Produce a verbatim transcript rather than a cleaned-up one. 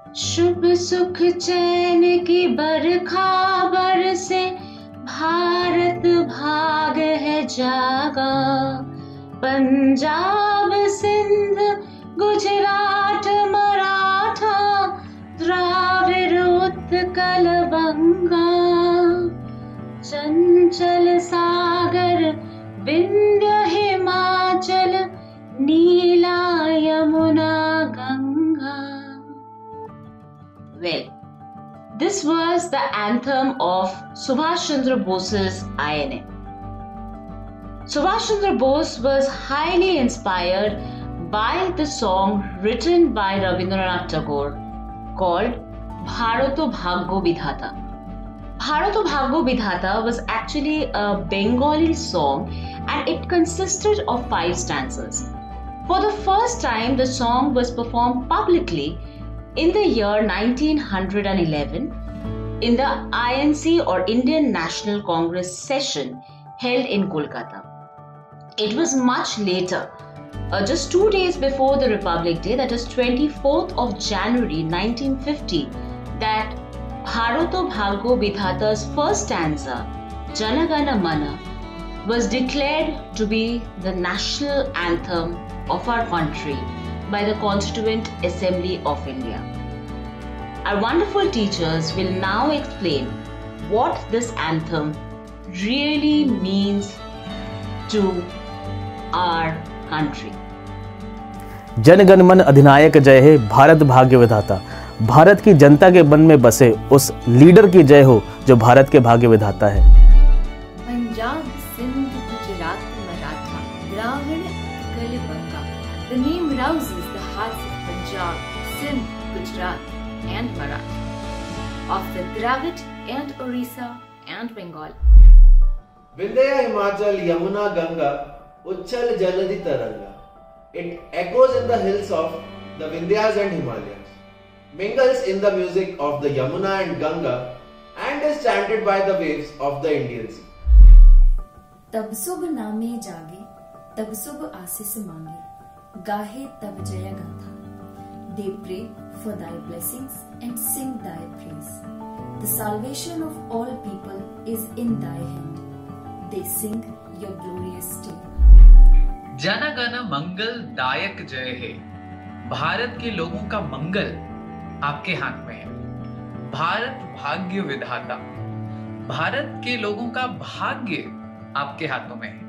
शुभ सुख चैन की बरखा बरसे, भारत भाग है जागा। पंजाब सिंध गुजरात मराठा, द्राविड़ उत्कल बंगा। चंचल सागर विंध्य हिमाचल, नीला Yamuna Ganga. Well, this was the anthem of Subhash Chandra Bose's I N A. Subhash Chandra Bose was highly inspired by the song written by Rabindranath Tagore called Bharato Bhagyo Vidhata. Bharato Bhagyo Vidhata was actually a Bengali song and it consisted of five stanzas. For the first time, the song was performed publicly in the year nineteen eleven in the I N C or Indian National Congress session held in Kolkata. It was much later, uh, just two days before the Republic Day, that is twenty-fourth of January nineteen fifty, that Bharato Bhagyo Vidhata's first stanza, Jana Gana Mana, was declared to be the national anthem of our country by the Constituent Assembly of India. Our wonderful teachers will now explain what this anthem really means to our country. Jana Gana मन अधिनायक जय हे, भारत भाग्य विधाता। भारत की जनता के मन में बसे उस लीडर की जय हो जो भारत के भाग्य विधाता है। पंजाब सिंध गुजरात मराठा, द्राविड़ उत्कल बंगा। The name rouses the hearts of Punjab, Sindh, Gujarat and Maratha, of the Dravid and Orissa and Bengal. Vindhya Himachal Yamuna Ganga, Uchchal Jaladi Taranga. It echoes in the hills of the Vindhyas and Himalayas, mingles in the music of the Yamuna and Ganga, and is chanted by the waves of the Indian Sea. तब सुब नामे जागे, तब सुब आशीष मांगे, गाहे तब जय गाथा. They pray for thy blessings and sing thy praise. The salvation of all people is in thy hand. They sing your glorious tale. Jana Gana मंगल दायक जय है। भारत के लोगों का मंगल आपके हाथ में है। भारत भाग्य विधाता, भारत के लोगों का भाग्य आपके हाथों में है।